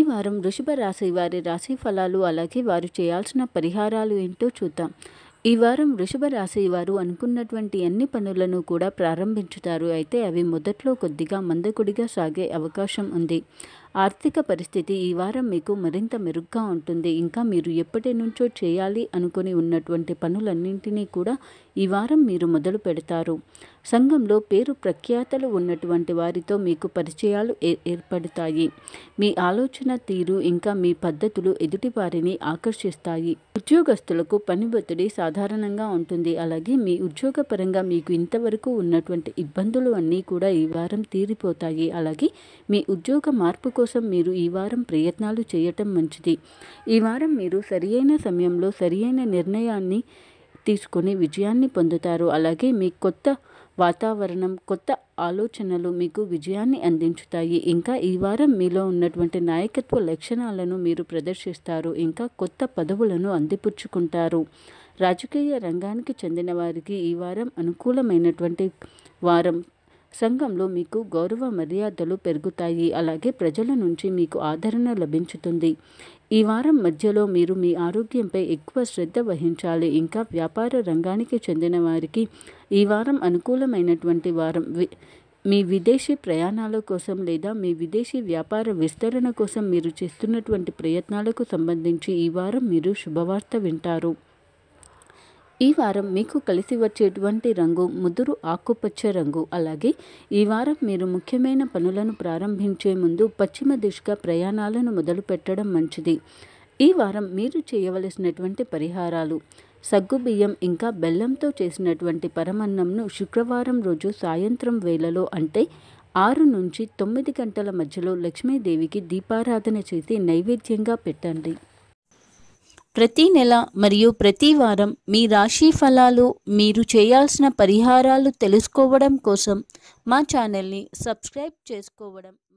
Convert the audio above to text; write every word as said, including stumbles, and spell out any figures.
వారం వృషభ రాశి వారి రాశి ఫలాలు అలాగే వారు చేయాల్సిన పరిహారాలు ఏంటో చూద్దాం. ఈ వారం వృషభ రాశి వారు అనుకున్నటువంటి అన్ని పనులను కూడా ప్రారంభించుతారు. అయితే అవి మొదట్లో కొద్దిగా మందకొడిగా సాగే అవకాశం ఉంది. ఆర్థిక పరిస్థితి ఈ వారం మీకు మరింత మెరుగ్గా ఉంటుంది. ఇంకా మీరు ఎప్పటి నుంచో చేయాలి అనుకుని ఉన్నటువంటి పనులన్నింటినీ కూడా ఈ వారం మీరు మొదలు పెడతారు. సంఘంలో పేరు ప్రఖ్యాతలు ఉన్నటువంటి వారితో మీకు పరిచయాలు ఏ ఏర్పడతాయి. మీ ఆలోచన తీరు ఇంకా మీ పద్ధతులు ఎదుటి వారిని ఆకర్షిస్తాయి. ఉద్యోగస్తులకు పని ఒత్తిడి సాధారణంగా ఉంటుంది. అలాగే మీ ఉద్యోగపరంగా మీకు ఇంతవరకు ఉన్నటువంటి ఇబ్బందులు అన్నీ కూడా ఈ వారం తీరిపోతాయి. అలాగే మీ ఉద్యోగ మార్పు కోసం మీరు ఈ వారం ప్రయత్నాలు చేయటం మంచిది. ఈ వారం మీరు సరియైన సమయంలో సరియైన నిర్ణయాన్ని తీసుకొని విజయాన్ని పొందుతారు. అలాగే మీ కొత్త వాతావరణం కొత్త ఆలోచనలు మీకు విజయాన్ని అందించుతాయి. ఇంకా ఈ వారం మీలో ఉన్నటువంటి నాయకత్వ లక్షణాలను మీరు ప్రదర్శిస్తారు. ఇంకా కొత్త పదవులను అందిపుచ్చుకుంటారు. రాజకీయ రంగానికి చెందిన వారికి ఈ వారం అనుకూలమైనటువంటి వారం. సంఘంలో మీకు గౌరవ మర్యాదలు పెరుగుతాయి. అలాగే ప్రజల నుంచి మీకు ఆదరణ లభించుతుంది. ఈ వారం మధ్యలో మీరు మీ ఆరోగ్యంపై ఎక్కువ శ్రద్ధ వహించాలి. ఇంకా వ్యాపార రంగానికి చెందిన వారికి ఈ వారం అనుకూలమైనటువంటి వారం. మీ విదేశీ ప్రయాణాల కోసం లేదా మీ విదేశీ వ్యాపార విస్తరణ కోసం మీరు చేస్తున్నటువంటి ప్రయత్నాలకు సంబంధించి ఈ వారం మీరు శుభవార్త వింటారు. ఈ వారం మీకు కలిసి వచ్చేటువంటి రంగు ముదురు ఆకుపచ్చ రంగు. అలాగే ఈ వారం మీరు ముఖ్యమైన పనులను ప్రారంభించే ముందు పశ్చిమ దిశగా ప్రయాణాలను మొదలు పెట్టడం మంచిది. ఈ వారం మీరు చేయవలసినటువంటి పరిహారాలు: సగ్గుబియ్యం ఇంకా బెల్లంతో చేసినటువంటి పరమన్నంను శుక్రవారం రోజు సాయంత్రం వేళలో అంటే ఆరు నుంచి తొమ్మిది గంటల మధ్యలో లక్ష్మీదేవికి దీపారాధన చేసి నైవేద్యంగా పెట్టండి. ప్రతి నెల మరియు ప్రతి వారం మీ రాశి ఫలాలు మీరు చేయాల్సిన పరిహారాలు తెలుసుకోవడం కోసం మా ఛానల్ని సబ్స్క్రైబ్ చేసుకోవడం